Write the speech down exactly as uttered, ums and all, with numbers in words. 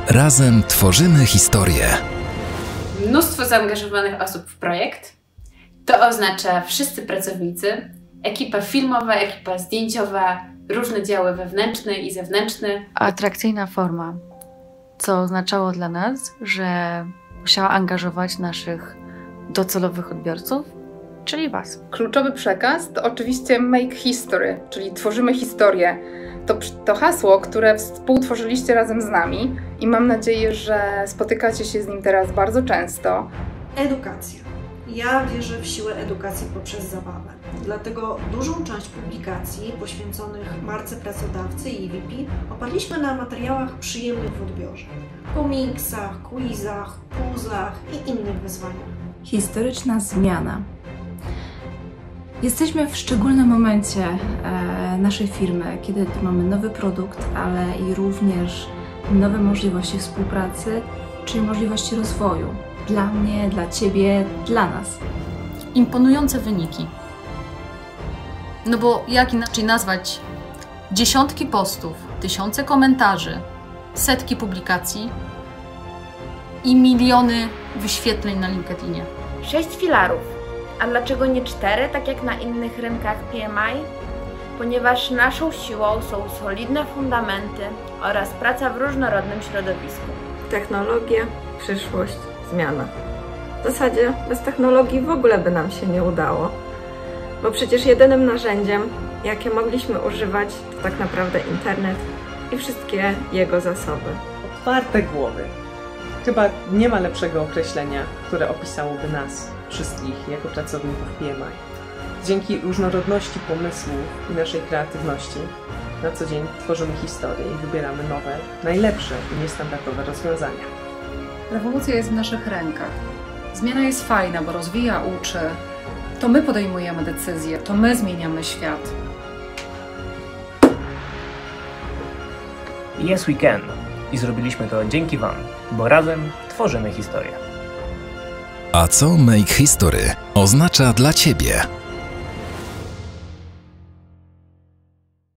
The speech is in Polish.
Razem tworzymy historię. Mnóstwo zaangażowanych osób w projekt. To oznacza wszyscy pracownicy, ekipa filmowa, ekipa zdjęciowa, różne działy wewnętrzne i zewnętrzne. Atrakcyjna forma, co oznaczało dla nas, że musiała angażować naszych docelowych odbiorców, czyli Was. Kluczowy przekaz to oczywiście make history, czyli tworzymy historię. To, to hasło, które współtworzyliście razem z nami i mam nadzieję, że spotykacie się z nim teraz bardzo często. Edukacja. Ja wierzę w siłę edukacji poprzez zabawę. Dlatego dużą część publikacji poświęconych marce pracodawcy i E V P oparliśmy na materiałach przyjemnych w odbiorze. Komiksach, quizach, puzzlach i innych wyzwaniach. Historyczna zmiana. Jesteśmy w szczególnym momencie e, naszej firmy, kiedy mamy nowy produkt, ale i również nowe możliwości współpracy, czyli możliwości rozwoju. Dla mnie, dla Ciebie, dla nas. Imponujące wyniki. No bo jak inaczej nazwać dziesiątki postów, tysiące komentarzy, setki publikacji i miliony wyświetleń na LinkedInie. Sześć filarów. A dlaczego nie cztery, tak jak na innych rynkach P M I? Ponieważ naszą siłą są solidne fundamenty oraz praca w różnorodnym środowisku. Technologia, przyszłość, zmiana. W zasadzie bez technologii w ogóle by nam się nie udało, bo przecież jedynym narzędziem, jakie mogliśmy używać, to tak naprawdę internet i wszystkie jego zasoby. Otwarte głowy. Chyba nie ma lepszego określenia, które opisałoby nas, wszystkich, jako pracowników P M I. Dzięki różnorodności pomysłów i naszej kreatywności na co dzień tworzymy historię i wybieramy nowe, najlepsze i niestandardowe rozwiązania. Rewolucja jest w naszych rękach. Zmiana jest fajna, bo rozwija, uczy. To my podejmujemy decyzje, to my zmieniamy świat. Yes we can. I zrobiliśmy to dzięki Wam, bo razem tworzymy historię. A co Make History oznacza dla Ciebie?